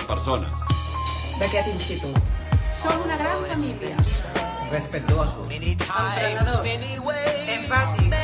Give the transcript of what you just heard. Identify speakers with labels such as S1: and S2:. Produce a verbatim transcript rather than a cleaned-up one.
S1: persones.
S2: D'aquest institut. Som una gran família.
S3: Respetuosos.
S2: Emprenedors. Empàtics.